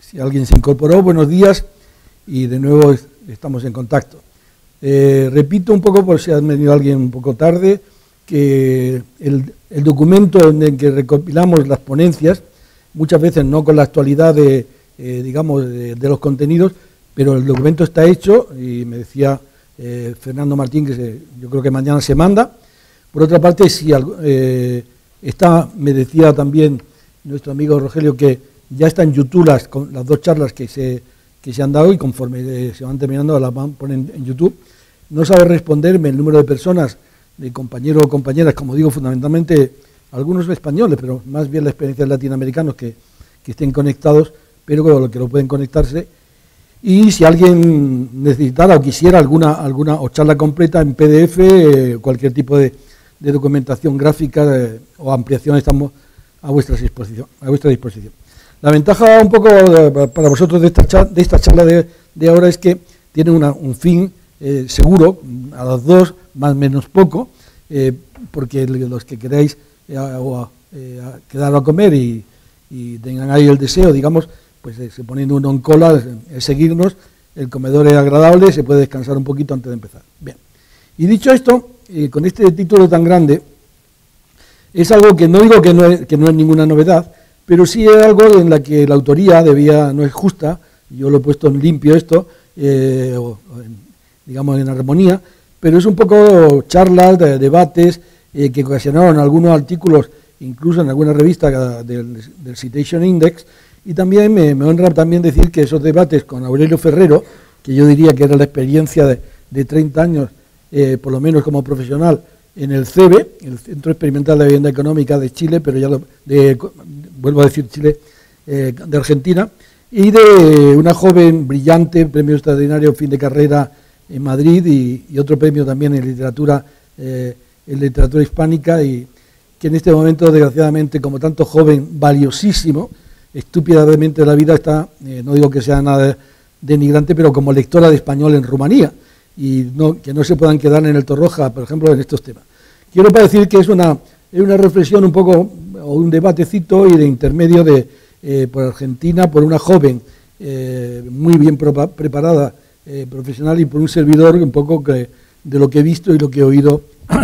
Si alguien se incorporó, buenos días y de nuevo estamos en contacto. Repito un poco, por si ha venido alguien un poco tarde, que el documento en el que recopilamos las ponencias, muchas veces no con la actualidad de los contenidos, pero el documento está hecho y me decía Fernando Martín que yo creo que mañana se manda. Por otra parte, si me decía también nuestro amigo Rogelio que ya está en YouTube las dos charlas que se han dado y conforme se van terminando las van a poner en YouTube. No sabe responderme el número de personas, de compañeros o compañeras, como digo, fundamentalmente algunos españoles, pero más bien la experiencia de latinoamericanos que estén conectados, pero que lo pueden conectarse. Y si alguien necesitara o quisiera alguna o charla completa en PDF, cualquier tipo de documentación gráfica o ampliación, estamos a vuestra disposición. La ventaja un poco para vosotros de esta charla de ahora es que tiene un fin seguro, a las dos, más o menos poco, porque los que queráis quedar a comer y tengan ahí el deseo, digamos, pues se poniendo uno en cola, seguirnos, el comedor es agradable, se puede descansar un poquito antes de empezar. Bien, y dicho esto, con este título tan grande, es algo que no digo que no es ninguna novedad, pero sí es algo en la que la autoría no es justa, yo lo he puesto en limpio esto, digamos en armonía, pero es un poco charlas, debates que ocasionaron algunos artículos, incluso en alguna revista del Citation Index, y también me honra también decir que esos debates con Aurelio Ferrero, que yo diría que era la experiencia de 30 años, por lo menos como profesional, en el CEBE, el Centro Experimental de Vivienda Económica de Chile, pero ya vuelvo a decir Chile, de Argentina, y de una joven brillante, premio extraordinario fin de carrera en Madrid y otro premio también en literatura hispánica, y que en este momento, desgraciadamente, como tanto joven, valiosísimo, estúpidamente de la vida está, no digo que sea nada denigrante, pero como lectora de español en Rumanía, y que no se puedan quedar en el Torroja, por ejemplo, en estos temas. Quiero para decir que es una reflexión un poco, o un debatecito y de intermedio por Argentina, por una joven muy bien preparada, profesional, y por un servidor un poco de lo que he visto y lo que he oído,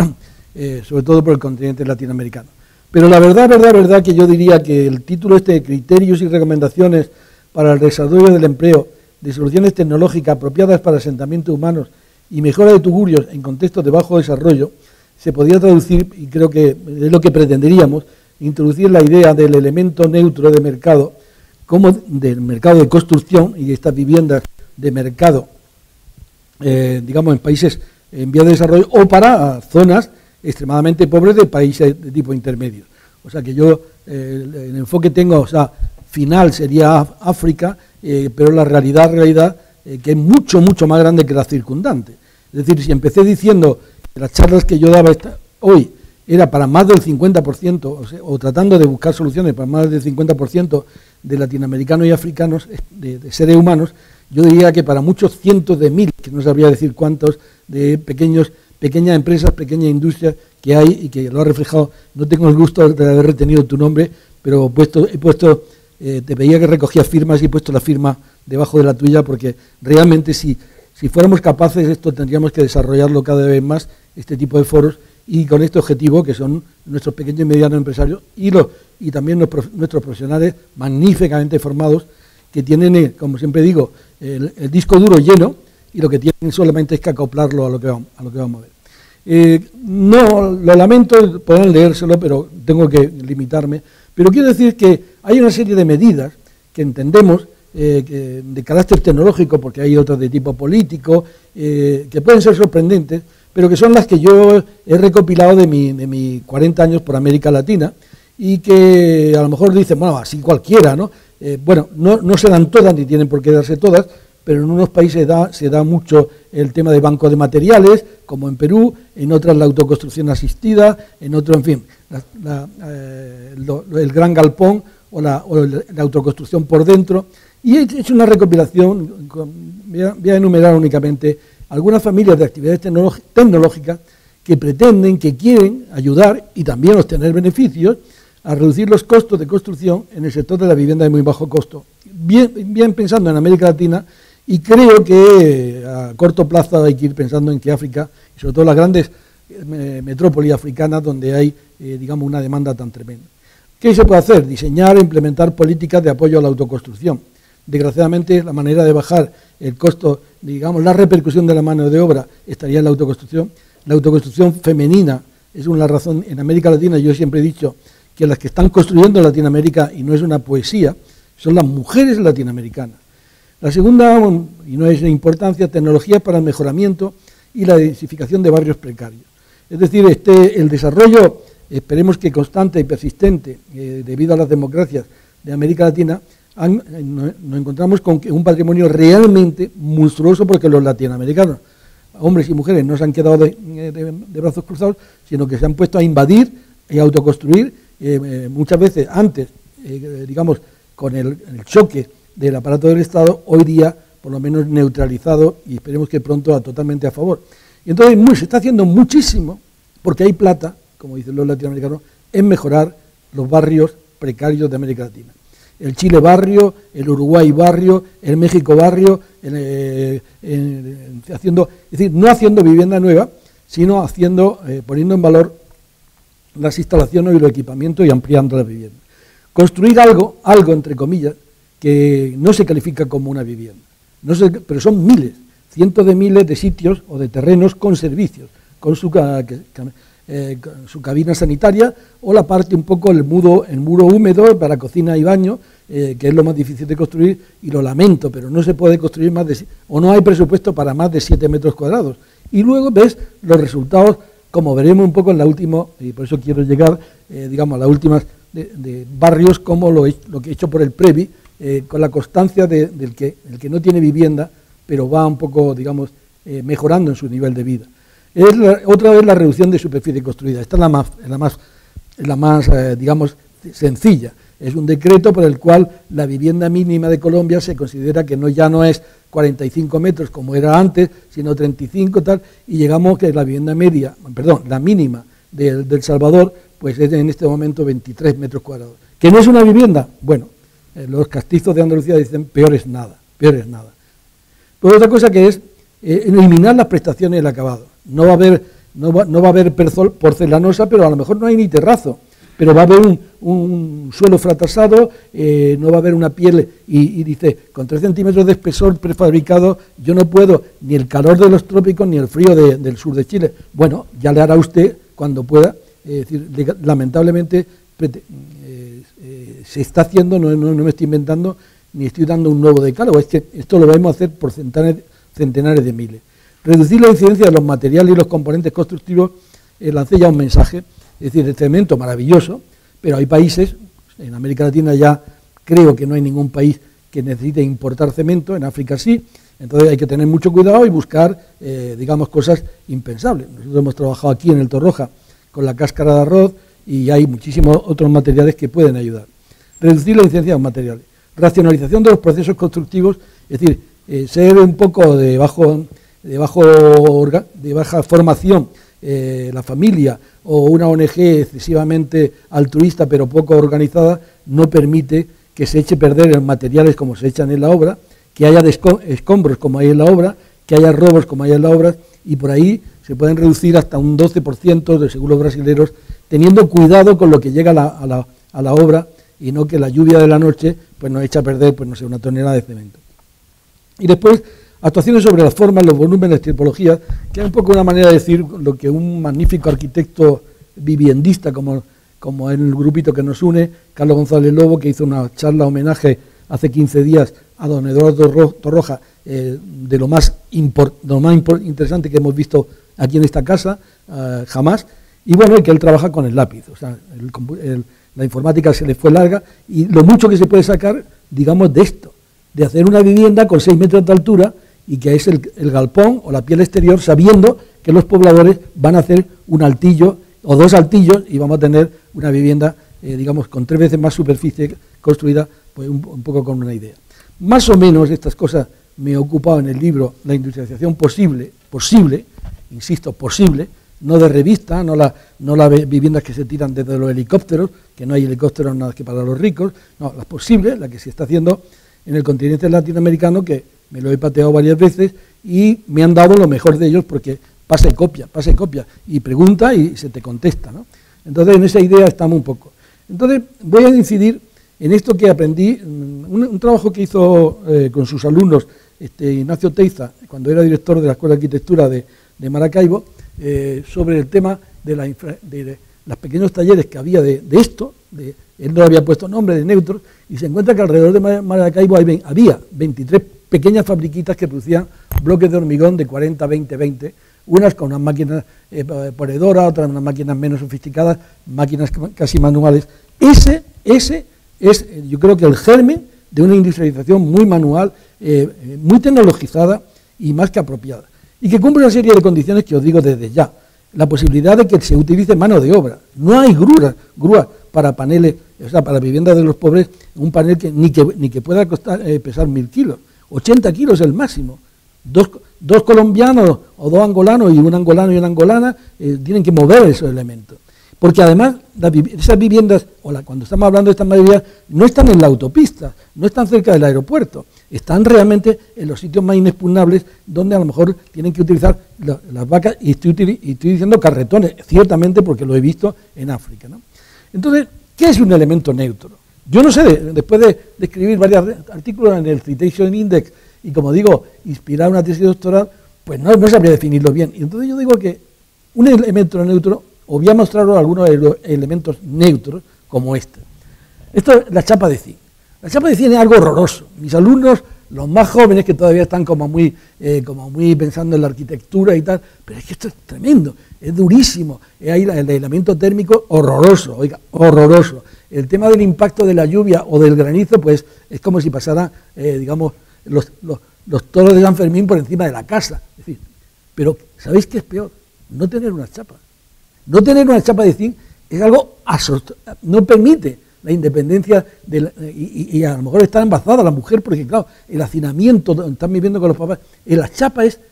sobre todo por el continente latinoamericano. Pero la verdad que yo diría que el título de Criterios y recomendaciones para el desarrollo del empleo de soluciones tecnológicas apropiadas para asentamientos humanos y mejora de tugurios en contextos de bajo desarrollo, se podría traducir, y creo que es lo que pretenderíamos, introducir la idea del elemento neutro de mercado, como del mercado de construcción y de estas viviendas de mercado, digamos, en países en vías de desarrollo o para zonas extremadamente pobres de países de tipo intermedio. O sea que yo, el enfoque tengo, final sería África, pero la realidad que es mucho más grande que la circundante. Es decir, si empecé diciendo que las charlas que yo daba hoy era para más del 50%, o tratando de buscar soluciones para más del 50% de latinoamericanos y africanos, de seres humanos, yo diría que para muchos cientos de miles, que no sabría decir cuántos, de pequeñas empresas, pequeñas industrias que hay y que lo ha reflejado. No tengo el gusto de haber retenido tu nombre, pero he puesto te veía que recogías firmas y he puesto la firma debajo de la tuya, porque realmente si fuéramos capaces de esto tendríamos que desarrollarlo cada vez más, este tipo de foros, y con este objetivo que son nuestros pequeños y medianos empresarios y también nuestros profesionales magníficamente formados, que tienen, como siempre digo, el disco duro lleno, y lo que tienen solamente es que acoplarlo a lo que vamos a ver. No, lo lamento, pueden leérselo, pero tengo que limitarme. Pero quiero decir que hay una serie de medidas que entendemos de carácter tecnológico, porque hay otras de tipo político, que pueden ser sorprendentes, pero que son las que yo he recopilado de mis 40 años por América Latina, y que a lo mejor dicen, bueno, así cualquiera, ¿no? No se dan todas, ni tienen por qué darse todas, pero en unos países se da mucho el tema de banco de materiales, como en Perú, en otras la autoconstrucción asistida, en otros, en fin, el gran galpón o la autoconstrucción por dentro. Y he hecho una recopilación, voy a enumerar únicamente algunas familias de actividades tecnológicas que pretenden, que quieren ayudar y también obtener beneficios a reducir los costos de construcción en el sector de la vivienda de muy bajo costo. bien pensando en América Latina, y creo que a corto plazo hay que ir pensando en que África, y sobre todo las grandes metrópolis africanas donde hay, digamos, una demanda tan tremenda. ¿Qué se puede hacer? Diseñar e implementar políticas de apoyo a la autoconstrucción. Desgraciadamente, la manera de bajar el costo, digamos, la repercusión de la mano de obra estaría en la autoconstrucción. La autoconstrucción femenina es una razón. En América Latina yo siempre he dicho que las que están construyendo en Latinoamérica, y no es una poesía, son las mujeres latinoamericanas. La segunda, y no es de importancia, tecnologías para el mejoramiento y la densificación de barrios precarios. Es decir, el desarrollo, esperemos que constante y persistente, debido a las democracias de América Latina, nos encontramos con un patrimonio realmente monstruoso, porque los latinoamericanos, hombres y mujeres, no se han quedado de brazos cruzados, sino que se han puesto a invadir y a autoconstruir, muchas veces antes, digamos, con el choque del aparato del Estado, hoy día por lo menos neutralizado, y esperemos que pronto totalmente a favor. Y entonces se está haciendo muchísimo, porque hay plata, como dicen los latinoamericanos, en mejorar los barrios precarios de América Latina. El Chile barrio, el Uruguay barrio, el México barrio, haciendo, es decir, no haciendo vivienda nueva, sino poniendo en valor las instalaciones y los equipamientos y ampliando la vivienda. Construir algo entre comillas, que no se califica como una vivienda, pero son miles, cientos de miles de sitios o de terrenos con servicios, con su cabina sanitaria, o la parte un poco, el muro húmedo para cocina y baño, que es lo más difícil de construir, y lo lamento, pero no se puede construir o no hay presupuesto para más de 7 metros cuadrados. Y luego ves los resultados, como veremos un poco en la última, y por eso quiero llegar, digamos, a las últimas de barrios, como lo que he hecho por el Previ, con la constancia del que no tiene vivienda, pero va un poco, digamos, mejorando en su nivel de vida. Otra vez la reducción de superficie construida. Esta es la más digamos, sencilla. Es un decreto por el cual la vivienda mínima de Colombia se considera que ya no es 45 metros como era antes, sino 35 tal, y llegamos que la vivienda la mínima de El Salvador, pues es en este momento 23 metros cuadrados. ¿Que no es una vivienda? Bueno, los castizos de Andalucía dicen peor es nada. Pues otra cosa que es eliminar las prestaciones del acabado. No va a haber porcelanosa, pero a lo mejor no hay ni terrazo, pero va a haber un suelo fracasado, no va a haber una piel, y dice, con 3 centímetros de espesor prefabricado, yo no puedo ni el calor de los trópicos ni el frío del sur de Chile. Bueno, ya le hará usted cuando pueda. Es decir, lamentablemente se está haciendo, no me estoy inventando, ni estoy dando un nuevo decálogo, es que esto lo vamos a hacer por centenares de miles. Reducir la incidencia de los materiales y los componentes constructivos, lancé ya un mensaje, es decir, el cemento maravilloso, pero hay países, en América Latina ya creo que no hay ningún país que necesite importar cemento, en África sí, entonces hay que tener mucho cuidado y buscar, digamos, cosas impensables. Nosotros hemos trabajado aquí en el Torroja con la cáscara de arroz y hay muchísimos otros materiales que pueden ayudar. Reducir la incidencia de los materiales. Racionalización de los procesos constructivos, es decir, ser un poco de baja formación, la familia o una ONG excesivamente altruista pero poco organizada no permite que se eche a perder en materiales como se echan en la obra, que haya escombros como hay en la obra, que haya robos como hay en la obra, y por ahí se pueden reducir hasta un 12% de seguros brasileños, teniendo cuidado con lo que llega a la obra, y no que la lluvia de la noche pues nos echa a perder, pues no sé, una tonelada de cemento. Y después, actuaciones sobre las formas, los volúmenes, las tipologías, que es un poco una manera de decir lo que un magnífico arquitecto viviendista, como es el grupito que nos une, Carlos González Lobo, que hizo una charla homenaje hace 15 días a don Eduardo Torroja, de lo más interesante que hemos visto aquí en esta casa, jamás, y bueno, que él trabaja con el lápiz, o sea, la informática se le fue larga, y lo mucho que se puede sacar, digamos, de esto, de hacer una vivienda con 6 metros de altura, y que es el galpón o la piel exterior, sabiendo que los pobladores van a hacer un altillo o 2 altillos, y vamos a tener una vivienda, digamos, con 3 veces más superficie construida, pues un poco con una idea. Más o menos estas cosas me he ocupado en el libro La industrialización posible, insisto, posible, no de revista, no las viviendas que se tiran desde los helicópteros, que no hay helicópteros nada que para los ricos, no, las posibles, la que se está haciendo, en el continente latinoamericano que me lo he pateado varias veces y me han dado lo mejor de ellos porque pasa y copia, y pregunta y se te contesta, ¿no? Entonces, en esa idea estamos un poco. Entonces, voy a incidir en esto que aprendí, un trabajo que hizo con sus alumnos Ignacio Teiza, cuando era director de la Escuela de Arquitectura de Maracaibo, sobre el tema de los pequeños talleres que había de esto, él no había puesto nombre de neutros, y se encuentra que alrededor de Maracaibo había 23 pequeñas fabriquitas que producían bloques de hormigón de 40, 20, 20, unas con unas máquinas ponedoras, otras unas máquinas menos sofisticadas, máquinas casi manuales. Ese es, yo creo que el germen de una industrialización muy manual, muy tecnologizada y más que apropiada, y que cumple una serie de condiciones que os digo desde ya. La posibilidad de que se utilice mano de obra. No hay grúas para paneles, o sea, para viviendas de los pobres, un panel que ni que pueda pesar 1000 kilos, 80 kilos es el máximo. Dos colombianos o dos angolanos y un angolano y una angolana tienen que mover esos elementos. Porque además esas viviendas, cuando estamos hablando de estas mayorías, no están en la autopista, no están cerca del aeropuerto, están realmente en los sitios más inexpugnables donde a lo mejor tienen que utilizar las vacas, y estoy diciendo carretones, ciertamente porque lo he visto en África, ¿no? Entonces, ¿qué es un elemento neutro? Yo no sé, después de escribir varios artículos en el Citation Index y, como digo, inspirar una tesis doctoral, pues no sabría definirlo bien. Y entonces yo digo que un elemento neutro, os voy a mostraros algunos de los elementos neutros como este. Esto es la chapa de zinc. La chapa de zinc es algo horroroso. Mis alumnos, los más jóvenes que todavía están como muy pensando en la arquitectura y tal, pero es que esto es tremendo, es durísimo. Hay el elemento térmico horroroso, oiga, horroroso. El tema del impacto de la lluvia o del granizo, pues es como si pasara, digamos, los toros de San Fermín por encima de la casa. Es decir, pero ¿sabéis qué es peor? No tener una chapa. No tener una chapa de zinc es algo no permite la independencia y a lo mejor está embarazada la mujer, porque claro, el hacinamiento donde están viviendo con los papás, la chapa es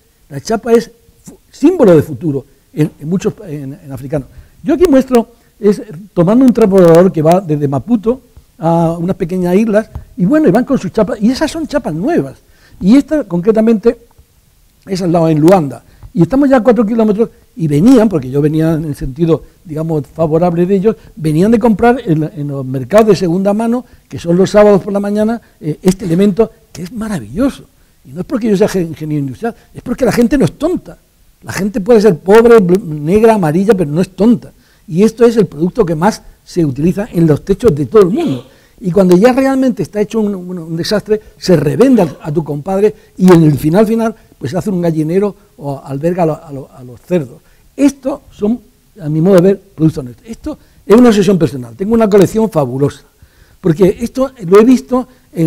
símbolo de futuro en africanos. Yo aquí muestro, tomando un transbordador que va desde Maputo a unas pequeñas islas, y bueno, y van con sus chapas, y esas son chapas nuevas, y esta concretamente es al lado en Luanda, y estamos ya a 4 kilómetros, y venían, porque yo venía en el sentido, digamos, favorable de ellos, venían de comprar en los mercados de segunda mano, que son los sábados por la mañana, este elemento que es maravilloso. Y no es porque yo sea ingeniero industrial, es porque la gente no es tonta. La gente puede ser pobre, negra, amarilla, pero no es tonta. Y esto es el producto que más se utiliza en los techos de todo el mundo. Y cuando ya realmente está hecho un desastre, se revende a tu compadre y en el final, pues hace un gallinero o alberga a los cerdos. Estos son, a mi modo de ver, productos nuestros. Esto es una obsesión personal. Tengo una colección fabulosa, porque esto lo he visto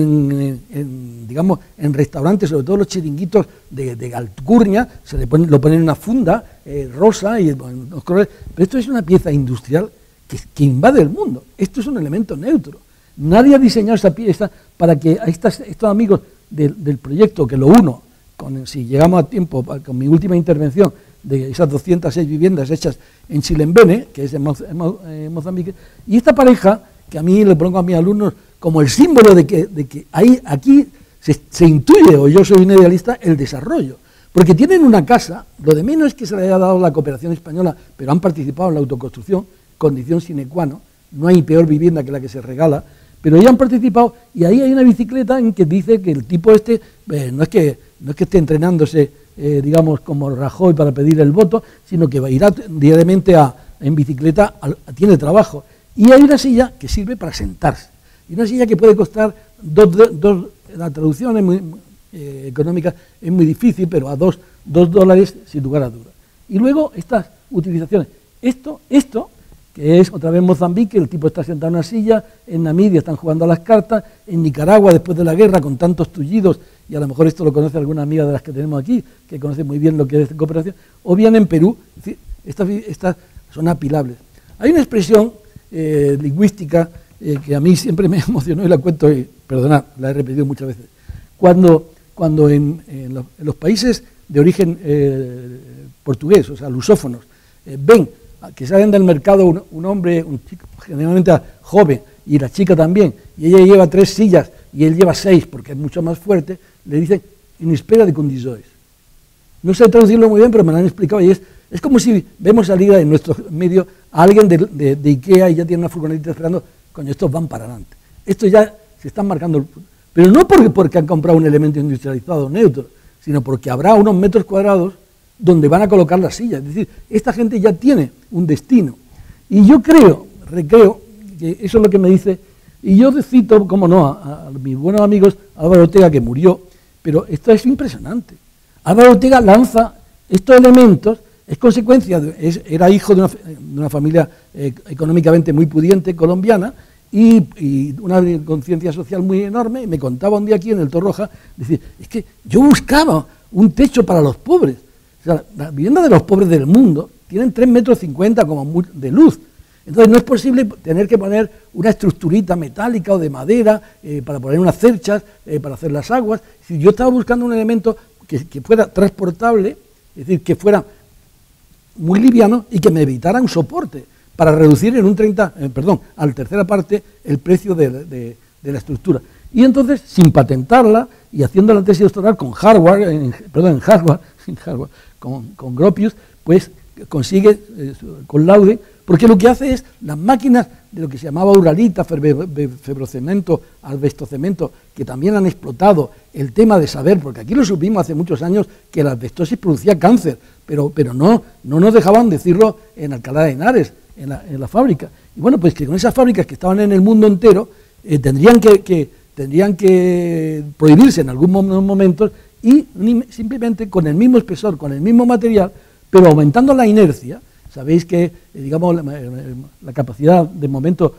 digamos, en restaurantes, sobre todo los chiringuitos de alcurnia, lo ponen en una funda rosa y los colores, pero esto es una pieza industrial que invade el mundo. Esto es un elemento neutro. Nadie ha diseñado esa pieza para que a estos amigos del proyecto, que lo uno, si llegamos a tiempo, con mi última intervención, de esas 206 viviendas hechas en Chilembene, que es en Mozambique, y esta pareja, que a mí le pongo a mis alumnos como el símbolo de que aquí se intuye, o yo soy un idealista, el desarrollo. Porque tienen una casa, lo de menos es que se le haya dado la cooperación española, pero han participado en la autoconstrucción, condición sine qua non, no hay peor vivienda que la que se regala, pero ellos han participado, y ahí hay una bicicleta en que dice que el tipo no es que esté entrenándose, digamos, como Rajoy para pedir el voto, sino que irá diariamente en bicicleta, tiene trabajo. Y hay una silla que sirve para sentarse, y una silla que puede costar la traducción es muy económica, es muy difícil, pero a $2 sin lugar a dudas. Y luego estas utilizaciones, esto que es otra vez Mozambique, el tipo está sentado en una silla, en Namibia están jugando a las cartas, en Nicaragua después de la guerra con tantos tullidos, y a lo mejor esto lo conoce alguna amiga de las que tenemos aquí, que conoce muy bien lo que es cooperación, o bien en Perú, es decir, estas son apilables. Hay una expresión lingüística que a mí siempre me emocionó y la cuento, y perdonad, la he repetido muchas veces. Cuando en los países de origen portugués, o sea, lusófonos, ven que salen del mercado un hombre, un chico generalmente joven, y la chica también, y ella lleva 3 sillas y él lleva 6 porque es mucho más fuerte, le dicen en espera de condiciones. No sé traducirlo muy bien, pero me lo han explicado y es como si vemos salir en nuestro medio a alguien de IKEA y ya tiene una furgoneta esperando, coño, estos van para adelante. Estos ya se están marcando, pero no porque han comprado un elemento industrializado neutro, sino porque habrá unos metros cuadrados donde van a colocar las sillas. Es decir, esta gente ya tiene un destino. Y yo recreo, que eso es lo que me dice, y yo cito, como no, a mis buenos amigos Álvaro Ortega, que murió, pero esto es impresionante. Álvaro Ortega lanza estos elementos, es consecuencia, era hijo de una familia económicamente muy pudiente colombiana, y una conciencia social muy enorme, y me contaba un día aquí en el Torroja, decir, es que yo buscaba un techo para los pobres. O sea, las viviendas de los pobres del mundo tienen 3,50 metros como de luz. Entonces no es posible tener que poner una estructurita metálica o de madera para poner unas cerchas, para hacer las aguas. Si yo estaba buscando un elemento que fuera transportable, es decir, que fuera muy liviano y que me evitara un soporte, para reducir en un 30, a la tercera parte el precio de la estructura. Y entonces, sin patentarla y haciendo la tesis doctoral con con Gropius, pues consigue con laude, porque lo que hace es las máquinas de lo que se llamaba uralita, febrocemento, asbestocemento, que también han explotado el tema de saber, porque aquí lo supimos hace muchos años que la asbestosis producía cáncer, pero no nos dejaban decirlo en Alcalá de Henares, en la fábrica. Y bueno, pues que con esas fábricas que estaban en el mundo entero, tendrían que prohibirse en algunos momentos y simplemente con el mismo espesor, con el mismo material, pero aumentando la inercia. Sabéis que, digamos, la capacidad de momento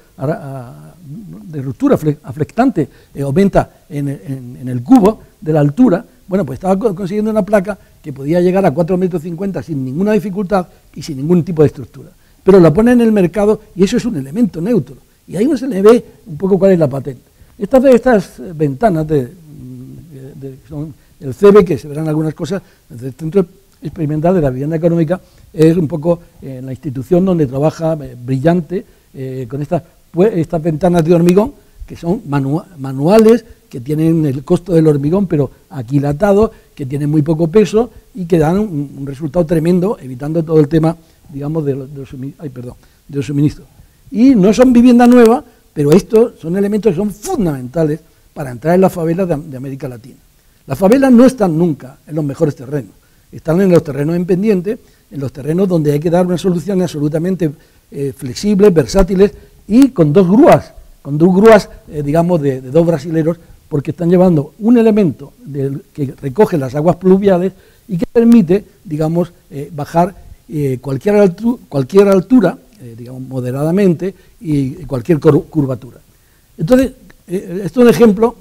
de ruptura aflectante aumenta en el cubo de la altura. Bueno, pues estaba consiguiendo una placa que podía llegar a 4,50 metros sin ninguna dificultad y sin ningún tipo de estructura. Pero la pone en el mercado y eso es un elemento neutro. Y ahí no se le ve un poco cuál es la patente. Estas ventanas son el CB, que se verán algunas cosas, desde el Centro Experimental de la Vivienda Económica, es un poco la institución donde trabaja brillante con estas ventanas de hormigón, que son manuales, que tienen el costo del hormigón, pero aquilatado, que tienen muy poco peso y que dan un resultado tremendo, evitando todo el tema, digamos, de los suministros. Y no son vivienda nueva, pero estos son elementos que son fundamentales para entrar en las favelas de América Latina. Las favelas no están nunca en los mejores terrenos, están en los terrenos en pendiente, en los terrenos donde hay que dar unas soluciones absolutamente flexibles, versátiles y con dos grúas, digamos, de 2 brasileros, porque están llevando un elemento que recoge las aguas pluviales y que permite, digamos, bajar cualquier altura, digamos, moderadamente, y cualquier curvatura. Entonces, esto es un ejemplo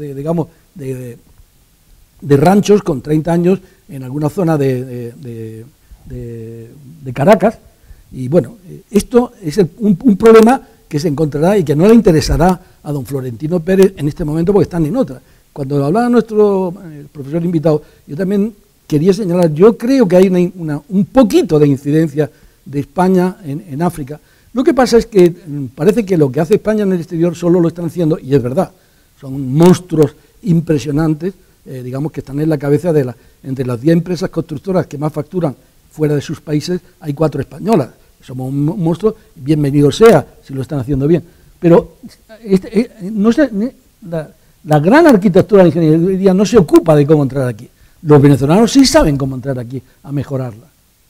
de ranchos con 30 años en alguna zona de Caracas, y bueno, esto es un problema que se encontrará y que no le interesará a don Florentino Pérez en este momento porque están en otra. Cuando hablaba nuestro profesor invitado, yo también quería señalar, yo creo que hay un poquito de incidencia de España en África. Lo que pasa es que parece que lo que hace España en el exterior solo lo están haciendo, y es verdad, son monstruos impresionantes, digamos, que están en la cabeza entre las 10 empresas constructoras que más facturan fuera de sus países, hay 4 españolas. Somos un monstruo, bienvenido sea, si lo están haciendo bien. Pero no sé, la gran arquitectura de la ingeniería no se ocupa de cómo entrar aquí. Los venezolanos sí saben cómo entrar aquí a mejorarla.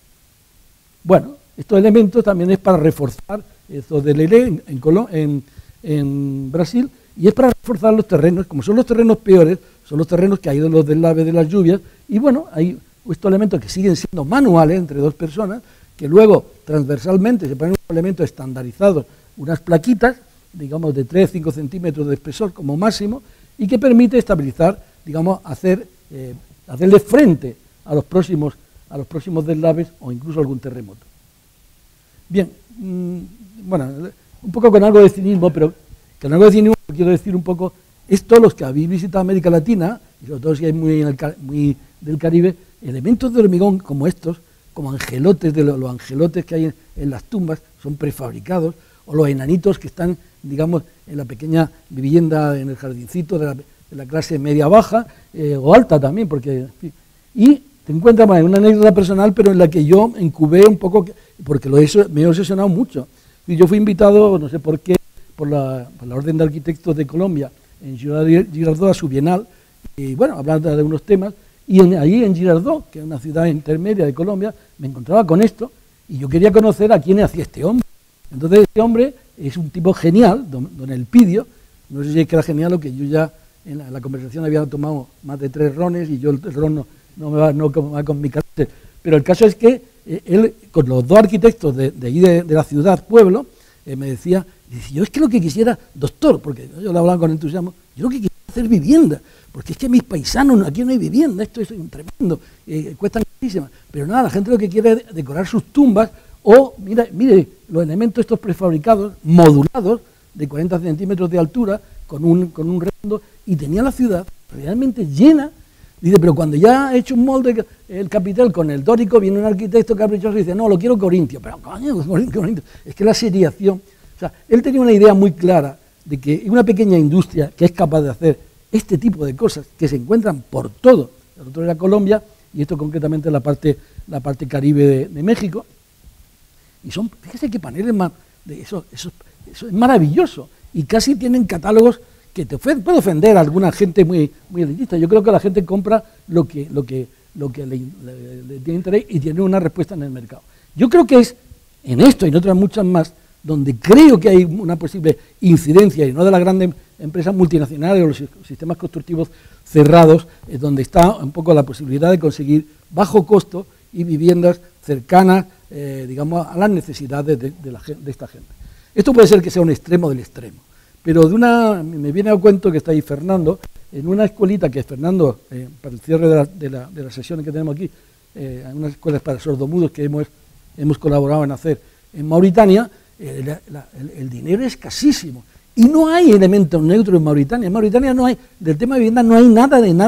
Bueno, estos elementos también es para reforzar esto del ELE en Brasil, y es para reforzar los terrenos, como son los terrenos peores, son los terrenos que ha ido los deslaves de las lluvias, y bueno, hay estos elementos que siguen siendo manuales entre 2 personas, que luego transversalmente se ponen unos elementos estandarizados, unas plaquitas, digamos de 3-5 centímetros de espesor como máximo, y que permite estabilizar, digamos, hacerle frente a los próximos deslaves o incluso algún terremoto. Bien, bueno, un poco con algo de cinismo, pero con algo de cinismo quiero decir un poco, esto los que habéis visitado América Latina, y sobre todo si hay muy del Caribe, elementos de hormigón como estos, como angelotes, los angelotes que hay en las tumbas, son prefabricados, o los enanitos que están digamos, en la pequeña vivienda, en el jardincito de la clase media-baja, o alta también, porque... En fin, y te encuentras una anécdota personal, pero en la que yo incubé un poco, porque me he obsesionado mucho. Y yo fui invitado, no sé por qué, por la Orden de Arquitectos de Colombia, en Girardot, a su bienal, y bueno, hablando de unos temas, y ahí en Girardot, que es una ciudad intermedia de Colombia, me encontraba con esto, y yo quería conocer a quién hacía este hombre. Entonces este hombre es un tipo genial, don Elpidio, no sé si es que era genial o que yo ya en la conversación había tomado más de 3 rones, y yo el ron no me va con mi carácter, pero el caso es que él, con los 2 arquitectos de ahí de la ciudad, pueblo, me decía, yo es que lo que quisiera, doctor, porque yo le hablaba con entusiasmo, yo lo que quisiera hacer vivienda, porque es que mis paisanos, aquí no hay vivienda, esto es tremendo, cuestan carísimas, pero nada, la gente lo que quiere es decorar sus tumbas, o, mire, los elementos estos prefabricados, modulados, de 40 centímetros de altura, con un redondo, y tenía la ciudad realmente llena. Dice, pero cuando ya ha hecho un molde el capitel con el dórico, viene un arquitecto caprichoso y dice, no, lo quiero corintio. Pero coño, corintio. Es que la seriación... O sea, él tenía una idea muy clara de que una pequeña industria que es capaz de hacer este tipo de cosas, que se encuentran por todo, el otro era Colombia, y esto concretamente es la parte caribe de México, y fíjese qué paneles más... Eso es maravilloso, y casi tienen catálogos que puede ofender a alguna gente muy elitista. Yo creo que la gente compra lo que le tiene interés y tiene una respuesta en el mercado. Yo creo que es en esto y en otras muchas más donde creo que hay una posible incidencia, y no de las grandes empresas multinacionales o los sistemas constructivos cerrados, es donde está un poco la posibilidad de conseguir bajo costo y viviendas cercanas, digamos, a las necesidades de esta gente. Esto puede ser que sea un extremo del extremo. Pero me viene a cuento que está ahí Fernando, en una escuelita que Fernando, para el cierre de las sesiones que tenemos aquí, en unas escuelas para sordomudos que hemos colaborado en hacer en Mauritania, el dinero es escasísimo. Y no hay elementos neutros en Mauritania. En Mauritania no hay, del tema de vivienda no hay nada de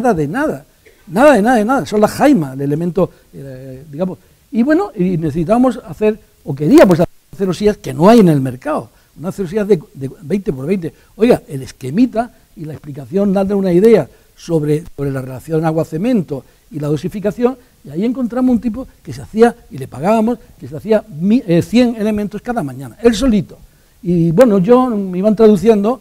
nada. Son las jaimas, el elemento, digamos. Y bueno, y necesitábamos hacer, o queríamos hacer celosías que no hay en el mercado. Unas celosías de 20 por 20. Oiga, el esquemita y la explicación dando una idea sobre la relación agua-cemento y la dosificación, y ahí encontramos un tipo que se hacía, y le pagábamos, que se hacía 100 elementos cada mañana, él solito. Y bueno, yo me iban traduciendo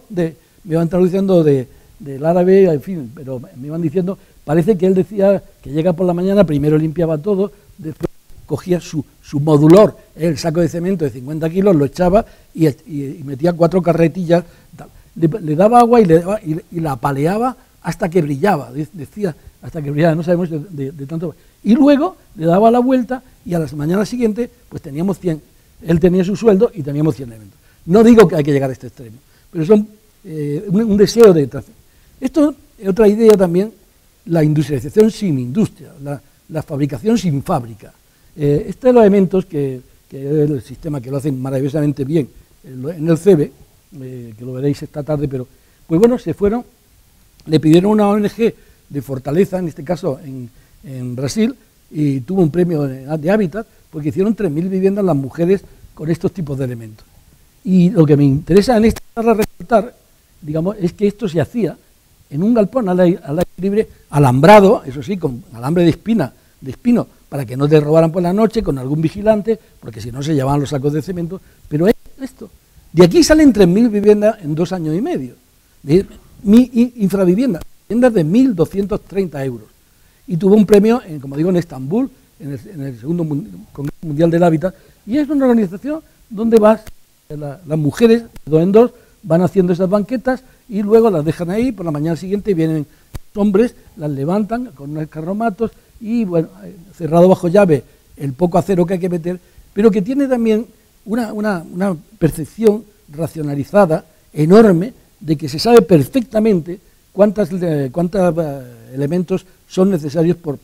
del árabe, en fin, pero me iban diciendo, parece que él decía que llega por la mañana, primero limpiaba todo, después cogía su modulor, el saco de cemento de 50 kilos, lo echaba y metía 4 carretillas, le daba agua y la apaleaba hasta que brillaba, decía, hasta que brillaba, no sabemos de tanto. Y luego le daba la vuelta y a las mañanas siguientes pues teníamos 100, él tenía su sueldo y teníamos 100 elementos. No digo que hay que llegar a este extremo, pero son un deseo de trascender. Esto es otra idea también, la industrialización sin industria, la fabricación sin fábrica. Estos son los elementos que es el sistema que lo hacen maravillosamente bien en el CEBE, que lo veréis esta tarde, pero pues bueno, se fueron, le pidieron una ONG de Fortaleza, en este caso en Brasil, y tuvo un premio de hábitat, porque hicieron 3.000 viviendas las mujeres con estos tipos de elementos. Y lo que me interesa en esta charla resaltar, digamos, es que esto se hacía en un galpón al aire libre, alambrado, eso sí, con alambre de espino, para que no te robaran por la noche, con algún vigilante, porque si no se llevaban los sacos de cemento, pero es esto. De aquí salen 3.000 viviendas en 2 años y medio, infraviviendas, viviendas de 1.230 euros. Y tuvo un premio, como digo, en Estambul, en el segundo Congreso Mundial del Hábitat, y es una organización donde las mujeres, de 2 en 2, van haciendo esas banquetas y luego las dejan ahí, por la mañana siguiente vienen hombres, las levantan con unos carromatos y, bueno, cerrado bajo llave el poco acero que hay que meter, pero que tiene también una percepción racionalizada enorme de que se sabe perfectamente cuántos elementos son necesarios por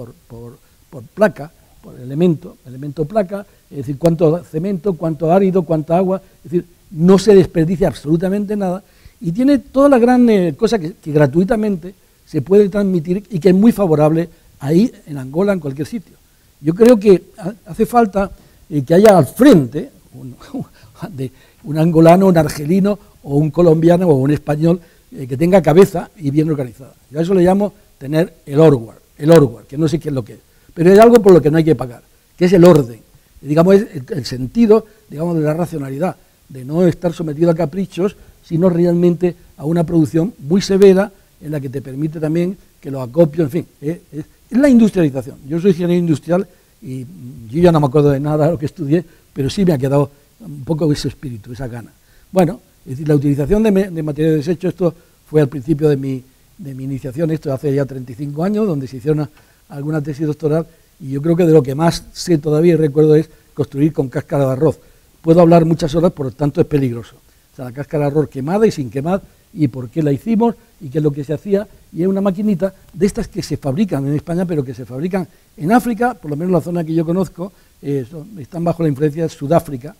placa, por elemento placa, es decir, cuánto cemento, cuánto árido, cuánta agua, es decir, no se desperdicia absolutamente nada, y tiene toda la gran cosa que gratuitamente se puede transmitir y que es muy favorable ahí en Angola, en cualquier sitio. Yo creo que hace falta que haya al frente un angolano, un argelino o un colombiano o un español que tenga cabeza y bien organizada. Yo a eso le llamo tener el orwar, que no sé qué es lo que es, pero es algo por lo que no hay que pagar, que es el orden, digamos, es el sentido, digamos, de la racionalidad, de no estar sometido a caprichos, sino realmente a una producción muy severa en la que te permite también que los acopios, en fin, es la industrialización. Yo soy ingeniero industrial y yo ya no me acuerdo de nada de lo que estudié, pero sí me ha quedado un poco ese espíritu, esa gana. Bueno, es decir, la utilización de materiales de desecho, esto fue al principio de mi iniciación, esto hace ya 35 años, donde se hicieron alguna tesis doctoral, y yo creo que de lo que más sé todavía y recuerdo es construir con cáscara de arroz. Puedo hablar muchas horas, por lo tanto es peligroso. O sea, la cáscara de arroz quemada y sin quemar, y por qué la hicimos, y qué es lo que se hacía, y es una maquinita de estas que se fabrican en España, pero que se fabrican en África, por lo menos la zona que yo conozco, están bajo la influencia de Sudáfrica,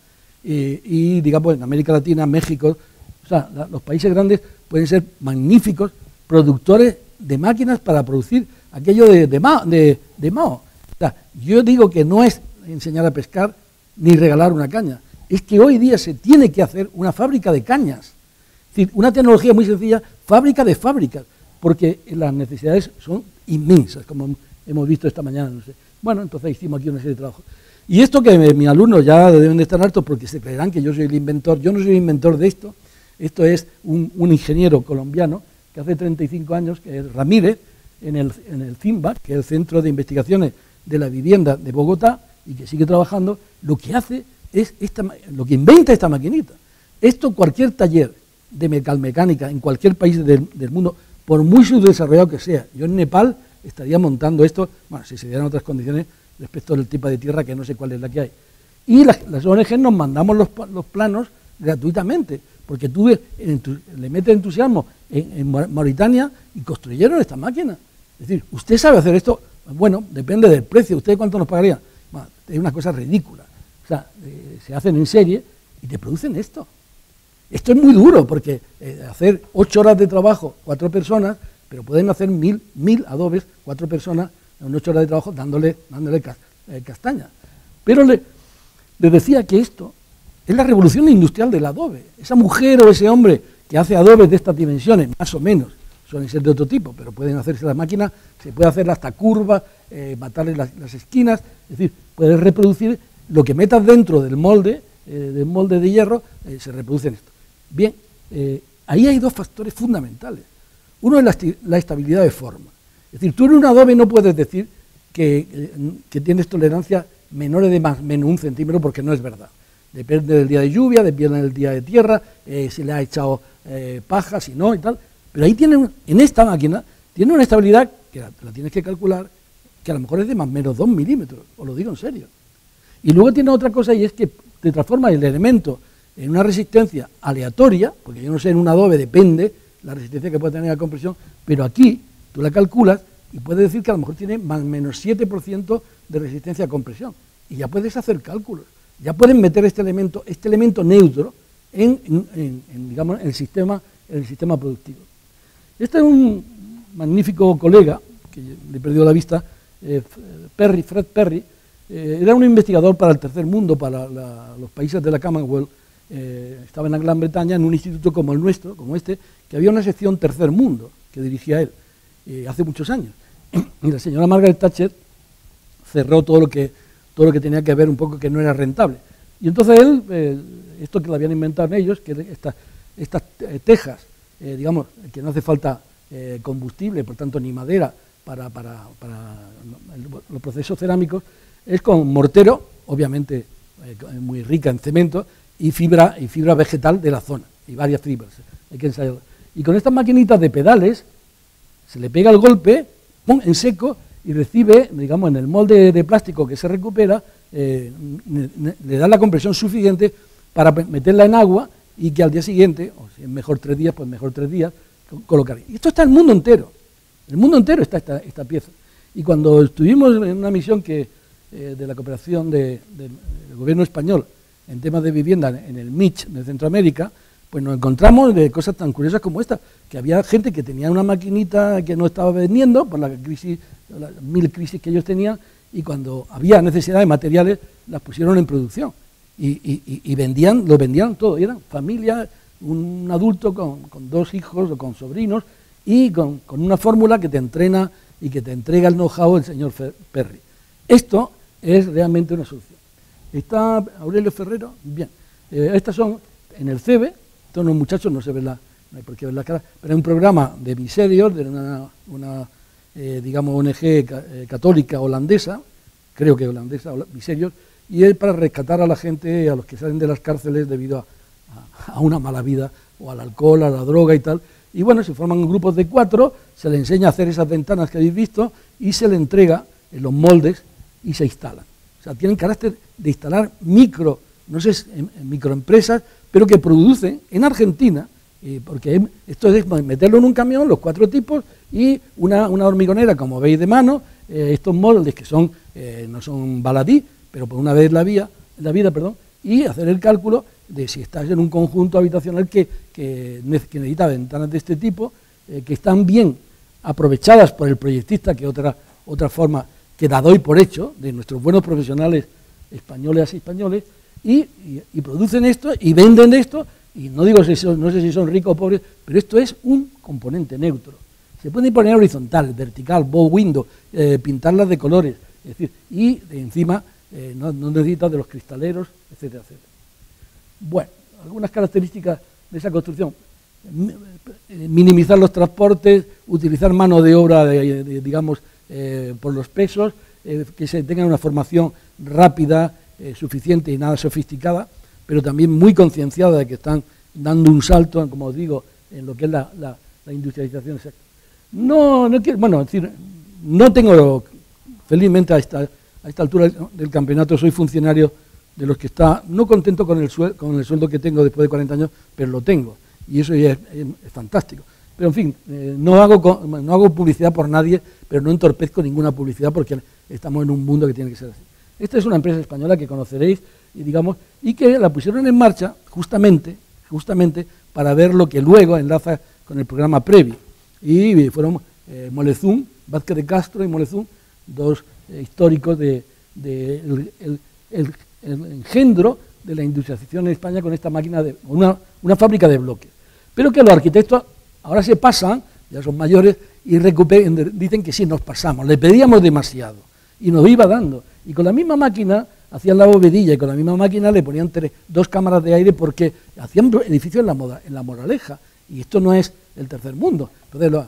y digamos en América Latina, México, o sea, los países grandes pueden ser magníficos productores de máquinas para producir aquello de Mao. O sea, yo digo que no es enseñar a pescar ni regalar una caña, es que hoy día se tiene que hacer una fábrica de cañas, es decir, una tecnología muy sencilla, fábrica de fábricas, porque las necesidades son inmensas, como hemos visto esta mañana, no sé. Bueno, entonces hicimos aquí una serie de trabajos. Y esto que mis alumnos ya deben de estar hartos porque se creerán que yo soy el inventor, yo no soy el inventor de esto, esto es un ingeniero colombiano que hace 35 años, que es Ramírez, en el CIMBA, que es el Centro de Investigaciones de la Vivienda de Bogotá, y que sigue trabajando, lo que hace es, lo que inventa esta maquinita. Esto cualquier taller de metalmecánica en cualquier país del mundo, por muy subdesarrollado que sea, yo en Nepal estaría montando esto, bueno, si se dieran otras condiciones respecto del tipo de tierra, que no sé cuál es la que hay. Y las ONG nos mandamos los planos gratuitamente, porque tú le metes entusiasmo en Mauritania y construyeron esta máquina. Es decir, ¿usted sabe hacer esto? Bueno, depende del precio. ¿Usted cuánto nos pagaría? Bueno, es una cosa ridícula. O sea, se hacen en serie y te producen esto. Esto es muy duro, porque hacer 8 horas de trabajo, 4 personas, pero pueden hacer 1000 adobes, 4 personas, en 8 horas de trabajo, dándole castaña. Pero les decía que esto es la revolución industrial del adobe. Esa mujer o ese hombre que hace adobes de estas dimensiones, más o menos, suelen ser de otro tipo, pero pueden hacerse las máquinas, se puede hacer hasta curvas, matarle las esquinas, es decir, puedes reproducir lo que metas dentro del molde de hierro, se reproduce en esto. Bien, ahí hay dos factores fundamentales. Uno es la estabilidad de forma. Es decir, tú en un adobe no puedes decir que tienes tolerancia menores de más menos 1 centímetro, porque no es verdad. Depende del día de lluvia, depende del día de tierra, si le ha echado paja, si no y tal. Pero ahí en esta máquina, tiene una estabilidad que la tienes que calcular, que a lo mejor es de más o menos 2 milímetros, os lo digo en serio. Y luego tiene otra cosa, y es que te transforma el elemento en una resistencia aleatoria, porque yo no sé, en un adobe depende la resistencia que puede tener la compresión, pero aquí tú la calculas y puedes decir que a lo mejor tiene más o menos 7% de resistencia a compresión. Y ya puedes hacer cálculos, ya pueden meter este elemento neutro digamos, en el sistema productivo. Este es un magnífico colega, que le he perdido la vista, Fred Perry, era un investigador para el tercer mundo, para los países de la Commonwealth. Estaba en la Gran Bretaña, en un instituto como el nuestro, como este, que había una sección tercer mundo, que dirigía él, hace muchos años. Y la señora Margaret Thatcher cerró todo lo que tenía que ver un poco, que no era rentable. Y entonces él, esto que lo habían inventado ellos, que estas tejas, digamos, que no hace falta combustible, por tanto ni madera para los procesos cerámicos, es con mortero, obviamente muy rica en cemento, y fibra vegetal de la zona, y varias fibras, hay que ensayarlo. Y con estas maquinitas de pedales, se le pega el golpe, ¡pum!, en seco, y recibe, digamos, en el molde de plástico que se recupera, le da la compresión suficiente para meterla en agua y que al día siguiente, o si es mejor 3 días, pues mejor 3 días, colocar. Y esto está en el mundo entero está esta pieza. Y cuando estuvimos en una misión de la cooperación del gobierno español en temas de vivienda en el MICH de Centroamérica, pues nos encontramos de cosas tan curiosas como esta, que había gente que tenía una maquinita que no estaba vendiendo por la crisis, las 1000 crisis que ellos tenían, y cuando había necesidad de materiales las pusieron en producción. y lo vendían todo, y eran familias, un adulto con 2 hijos o con sobrinos, y con una fórmula que te entrena y que te entrega el know-how el señor Perry. Esto es realmente una solución. ¿Está Aurelio Ferrero? Bien. Estas son en el CEBE, todos los muchachos, no se ve no hay por qué ver la cara, pero es un programa de miserios, de una digamos, ONG católica holandesa, creo que holandesa, miserios, y es para rescatar a la gente, a los que salen de las cárceles debido a una mala vida, o al alcohol, a la droga y tal. Y bueno, se forman grupos de 4, se les enseña a hacer esas ventanas que habéis visto y se les entrega en los moldes y se instalan. O sea, tienen carácter de instalar microempresas, pero que producen en Argentina, porque esto es meterlo en un camión, los 4 tipos, y una hormigonera, como veis de mano, estos moldes que son no son baladí, pero por una vez en la vida, y hacer el cálculo de si estás en un conjunto habitacional que necesita ventanas de este tipo, que están bien aprovechadas por el proyectista, que otra forma que la doy por hecho, de nuestros buenos profesionales españoles y españoles, y producen esto y venden esto, y no digo no sé si son ricos o pobres, pero esto es un componente neutro. Se puede poner horizontal, vertical, bow window, pintarlas de colores, es decir, y encima no necesitas de los cristaleros, etcétera, etcétera. Bueno, algunas características de esa construcción: minimizar los transportes, utilizar mano de obra, digamos, por los pesos, que se tenga una formación rápida, suficiente y nada sofisticada, pero también muy concienciada de que están dando un salto, como os digo, en lo que es la industrialización. No tengo, felizmente a esta altura del campeonato, soy funcionario de los que está no contento con el sueldo que tengo después de 40 años, pero lo tengo, y eso ya es fantástico. Pero en fin, no hago publicidad por nadie, pero no entorpezco ninguna publicidad porque estamos en un mundo que tiene que ser así. Esta es una empresa española que conoceréis, y que la pusieron en marcha justamente para ver lo que luego enlaza con el programa Previ. Y fueron Molezún, Vázquez de Castro y Molezún, 2 históricos del engendro de la industrialización en España con esta máquina, una fábrica de bloques. Pero que los arquitectos ahora se pasan, ya son mayores, y dicen que sí, nos pasamos, le pedíamos demasiado, y nos iba dando. Y con la misma máquina hacían la bovedilla, y con la misma máquina le ponían 2 cámaras de aire, porque hacían edificios en la Moraleja, y esto no es el tercer mundo. Entonces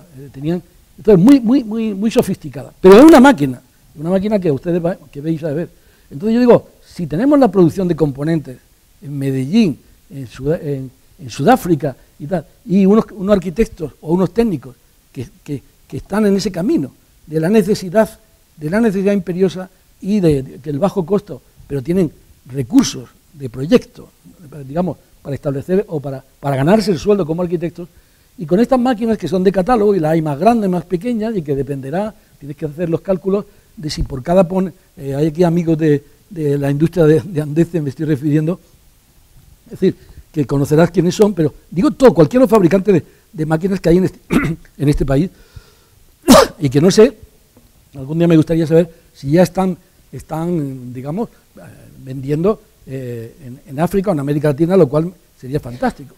muy sofisticada. Pero es una máquina que ustedes que veis a ver. Entonces yo digo, si tenemos la producción de componentes en Medellín, en Sudáfrica y tal, y unos arquitectos o unos técnicos que están en ese camino de la necesidad imperiosa y del bajo costo, pero tienen recursos de proyecto, digamos, para establecer o para ganarse el sueldo como arquitectos, y con estas máquinas que son de catálogo, y las hay más grandes, más pequeñas, y que dependerá, tienes que hacer los cálculos de si por cada hay aquí amigos de la industria de Andece, me estoy refiriendo, es decir, que conocerás quiénes son, pero digo cualquier fabricante de máquinas que hay en este país, y que no sé, algún día me gustaría saber si ya están digamos, vendiendo en África o en América Latina, lo cual sería fantástico.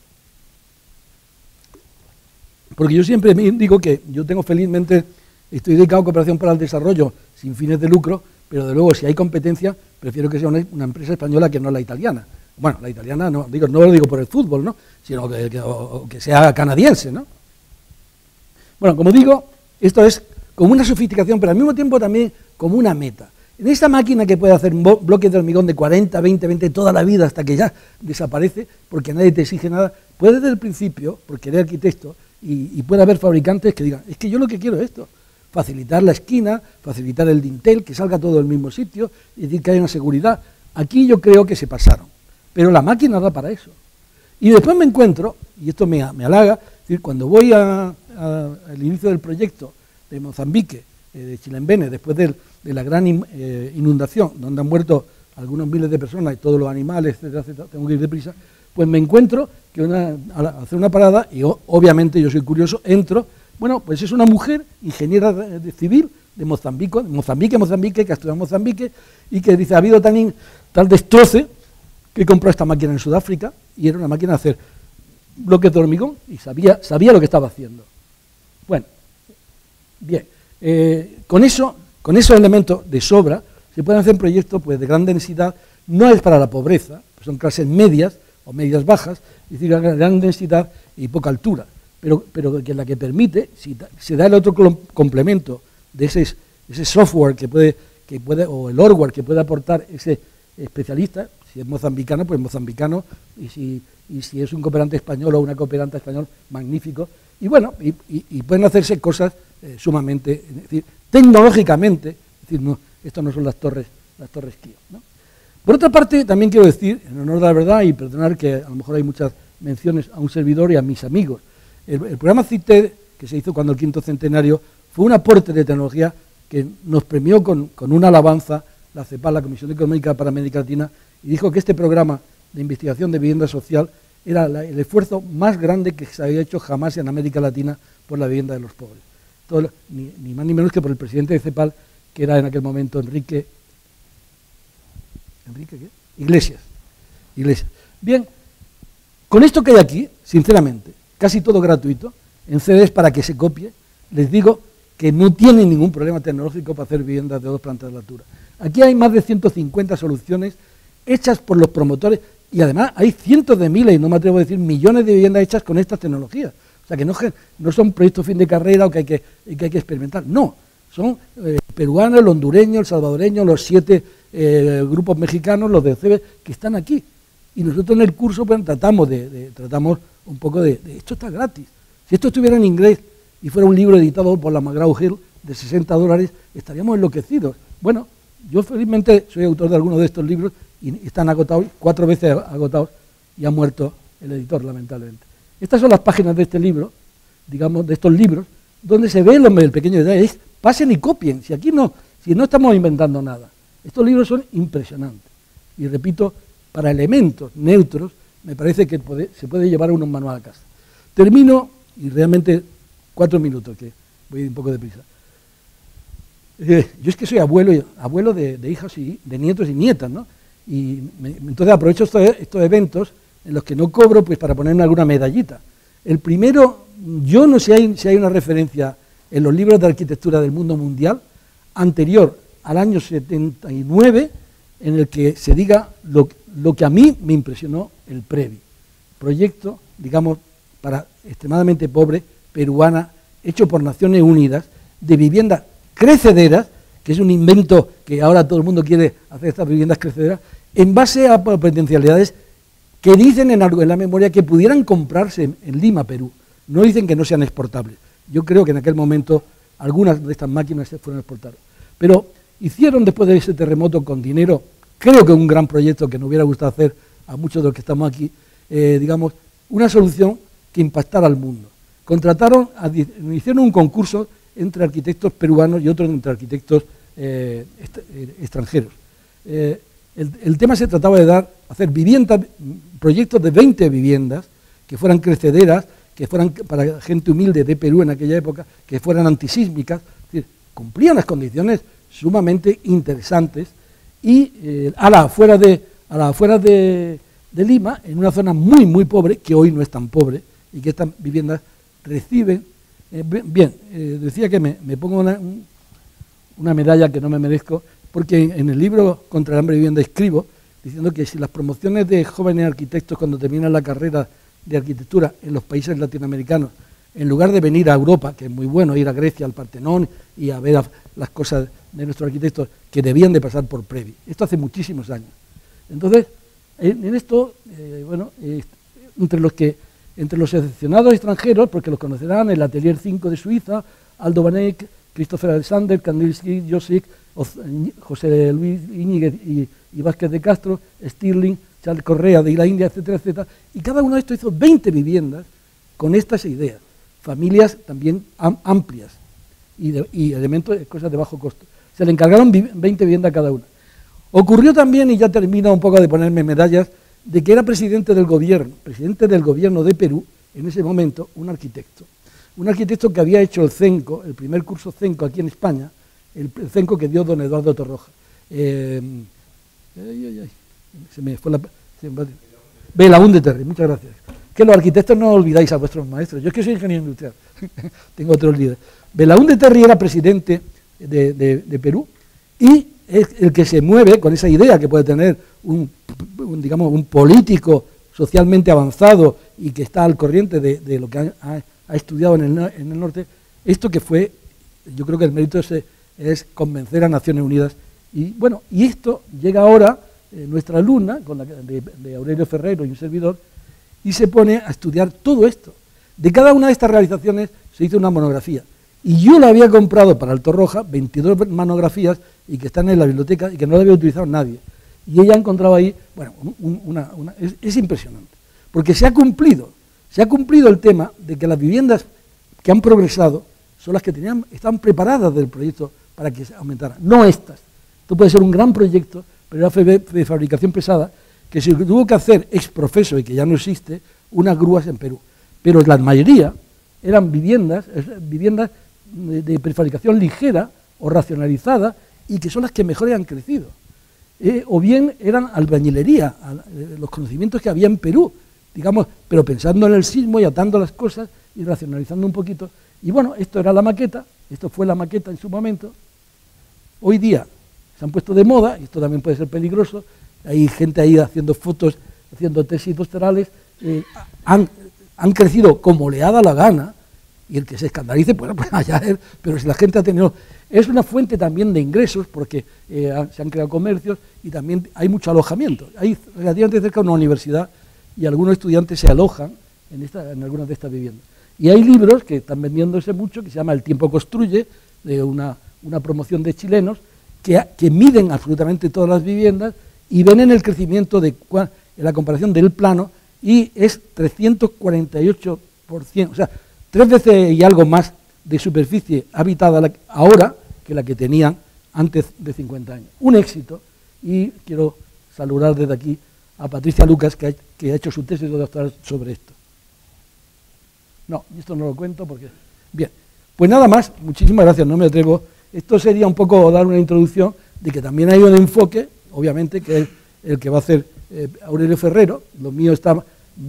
Porque yo siempre digo que yo estoy dedicado a cooperación para el desarrollo sin fines de lucro, pero de luego si hay competencia, prefiero que sea una empresa española que no la italiana. Bueno, la italiana no lo digo por el fútbol, ¿no?, sino que sea canadiense, ¿no? Bueno, como digo, esto es como una sofisticación, pero al mismo tiempo también como una meta. En esta máquina que puede hacer bloques de hormigón de 40, 20 toda la vida hasta que ya desaparece, porque nadie te exige nada, puede desde el principio, porque eres arquitecto, y puede haber fabricantes que digan, es que yo lo que quiero es esto, facilitar la esquina, facilitar el dintel, que salga todo del mismo sitio, y decir que hay una seguridad. Aquí yo creo que se pasaron, pero la máquina da para eso. Y después me encuentro, y esto me halaga, es decir, cuando voy al inicio del proyecto de Mozambique, de Chilembene, después de la gran inundación, donde han muerto algunos miles de personas y todos los animales, etcétera, etcétera, tengo que ir deprisa, pues me encuentro que al hacer una parada, y obviamente yo soy curioso, entro, bueno, pues es una mujer ingeniera civil de Mozambique, que ha estudiado en Mozambique, y que dice, ha habido tal destroce, que compró esta máquina en Sudáfrica y era una máquina de hacer bloques de hormigón y sabía lo que estaba haciendo. Bueno, bien, con esos elementos de sobra se pueden hacer proyectos pues, de gran densidad. No es para la pobreza, pues son clases medias o medias bajas, es decir, gran densidad y poca altura, pero que la que permite, si se da el otro complemento de ese software que puede, o el hardware que puede aportar ese especialista, si es mozambicano, pues mozambicano, y si es un cooperante español o una cooperante español, magnífico, y bueno, y pueden hacerse cosas sumamente, es decir, tecnológicamente, es decir, no, esto no son las torres Kio, ¿no? Por otra parte, también quiero decir, en honor de la verdad, y perdonar que a lo mejor hay muchas menciones a un servidor y a mis amigos, el programa CITED, que se hizo cuando el 5º centenario, fue un aporte de tecnología que nos premió con una alabanza la CEPAL, la Comisión Económica para América Latina, y dijo que este programa de investigación de vivienda social era el esfuerzo más grande que se había hecho jamás en América Latina por la vivienda de los pobres. Ni más ni menos que por el presidente de CEPAL, que era en aquel momento Enrique Iglesias. Bien, con esto que hay aquí, sinceramente, casi todo gratuito, en CDs para que se copie, les digo que no tienen ningún problema tecnológico para hacer viviendas de 2 plantas de altura. Aquí hay más de 150 soluciones hechas por los promotores y además hay cientos de miles, y no me atrevo a decir millones de viviendas hechas con estas tecnologías. O sea, que no son proyectos fin de carrera o que hay que experimentar, no. Son peruanos, el hondureño, el salvadoreño, los 7 grupos mexicanos, los de CB, que están aquí. Y nosotros en el curso pues, tratamos un poco de esto está gratis. Si esto estuviera en inglés y fuera un libro editado por la McGraw-Hill de $60, estaríamos enloquecidos. Bueno, yo felizmente soy autor de algunos de estos libros y están agotados, 4 veces agotados, y ha muerto el editor, lamentablemente. Estas son las páginas de este libro, digamos, de estos libros, donde se ve el pequeño detalle, es pasen y copien, si no estamos inventando nada. Estos libros son impresionantes. Y repito, para elementos neutros, me parece que se puede llevar un manual a casa. Termino, y realmente 4 minutos, que voy un poco deprisa. Yo es que soy abuelo de hijas y de nietos y nietas, ¿no? Y entonces aprovecho estos eventos en los que no cobro pues para ponerme alguna medallita. El primero, yo no sé si hay una referencia en los libros de arquitectura del mundo mundial anterior al año 79 en el que se diga lo que a mí me impresionó el PREVI. Proyecto, digamos, para extremadamente pobre, peruana, hecho por Naciones Unidas, de viviendas crecederas, que es un invento que ahora todo el mundo quiere hacer estas viviendas crecederas, en base a potencialidades que dicen en la memoria que pudieran comprarse en Lima, Perú. No dicen que no sean exportables. Yo creo que en aquel momento algunas de estas máquinas se fueron exportadas. Pero hicieron después de ese terremoto con dinero, creo que un gran proyecto que nos hubiera gustado hacer a muchos de los que estamos aquí, digamos, una solución que impactara al mundo. Hicieron un concurso entre arquitectos peruanos y otros entre arquitectos extranjeros. El tema se trataba de hacer proyectos de 20 viviendas que fueran crecederas, que fueran para gente humilde de Perú en aquella época, que fueran antisísmicas, es decir, cumplían las condiciones sumamente interesantes y a las afueras de Lima, en una zona muy, muy pobre, que hoy no es tan pobre, y que estas viviendas reciben. Decía que me pongo una medalla que no me merezco, porque en el libro Contra el hambre y vivienda escribo, diciendo que si las promociones de jóvenes arquitectos cuando terminan la carrera de arquitectura en los países latinoamericanos, en lugar de venir a Europa, que es muy bueno ir a Grecia, al Partenón y a ver las cosas de nuestros arquitectos, que debían de pasar por PREVI. Esto hace muchísimos años. Entonces, en esto, entre los seleccionados extranjeros, porque los conocerán, el Atelier 5 de Suiza, Aldo Vanek, Christopher Alexander, Kandinsky, Josic, José Luis Íñiguez y Vázquez de Castro, Stirling, Charles Correa de la India, etcétera, etcétera, y cada uno de estos hizo 20 viviendas con estas ideas, familias también amplias y elementos, cosas de bajo costo. Se le encargaron 20 viviendas a cada una. Ocurrió también, y ya termino un poco de ponerme medallas, de que era presidente del gobierno de Perú, en ese momento, un arquitecto que había hecho el CENCO, el primer curso CENCO aquí en España, el CENCO que dio don Eduardo Torroja. Se me fue Belaúnde Terry, muchas gracias. Que los arquitectos no olvidáis a vuestros maestros. Yo es que soy ingeniero industrial, tengo otros líderes. Belaúnde Terry era presidente de Perú y es el que se mueve con esa idea que puede tener digamos, un político socialmente avanzado y que está al corriente de lo que ha estudiado en el norte. Esto que fue, yo creo que el mérito es convencer a Naciones Unidas. Y bueno, y esto llega ahora, nuestra alumna, de Aurelio Ferrero y un servidor, y se pone a estudiar todo esto. De cada una de estas realizaciones se hizo una monografía. Y yo la había comprado para Alto Roja, 22 monografías, y que están en la biblioteca, y que no la había utilizado nadie. Y ella ha encontrado ahí, bueno, es impresionante. Porque se ha cumplido el tema de que las viviendas que han progresado son las que estaban preparadas del proyecto para que se aumentara, no estas. Esto puede ser un gran proyecto, pero era de fabricación pesada, que se tuvo que hacer ex profeso y que ya no existe, unas grúas en Perú. Pero la mayoría eran viviendas de prefabricación ligera o racionalizada y que son las que mejor han crecido. O bien eran albañilería, los conocimientos que había en Perú, digamos, pero pensando en el sismo y atando las cosas y racionalizando un poquito. Y bueno, esto era la maqueta, esto fue la maqueta en su momento. Hoy día se han puesto de moda, y esto también puede ser peligroso, hay gente ahí haciendo fotos, haciendo tesis doctorales, han crecido como le ha dado la gana, y el que se escandalice, bueno, pues allá él, pero si la gente ha tenido... Es una fuente también de ingresos, porque se han creado comercios y también hay mucho alojamiento. Hay relativamente cerca una universidad y algunos estudiantes se alojan en algunas de estas viviendas. Y hay libros que están vendiéndose mucho, que se llama El tiempo construye, de una promoción de chilenos, que miden absolutamente todas las viviendas y ven en el crecimiento en la comparación del plano, y es 348%, o sea, 3 veces y algo más de superficie habitada ahora que la que tenían antes de 50 años. Un éxito, y quiero saludar desde aquí a Patricia Lucas, que ha hecho su tesis de doctorado sobre esto. No, esto no lo cuento porque... Bien, pues nada más, muchísimas gracias, no me atrevo. Esto sería un poco dar una introducción de que también hay un enfoque, obviamente, que es el que va a hacer Aurelio Ferrero. Lo mío está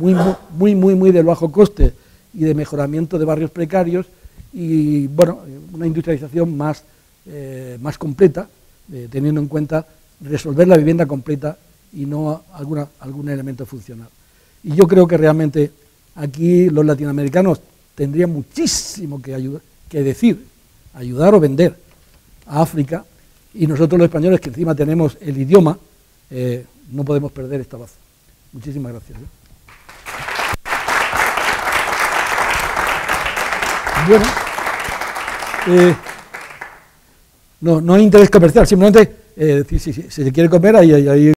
muy del bajo coste y de mejoramiento de barrios precarios y, bueno, una industrialización más completa, teniendo en cuenta resolver la vivienda completa y no algún elemento funcional. Y yo creo que realmente aquí los latinoamericanos tendrían muchísimo que decir, ayudar o vender a África, y nosotros los españoles, que encima tenemos el idioma, no podemos perder esta baza. Muchísimas gracias. Bueno, no hay interés comercial, simplemente si se quiere comer, ahí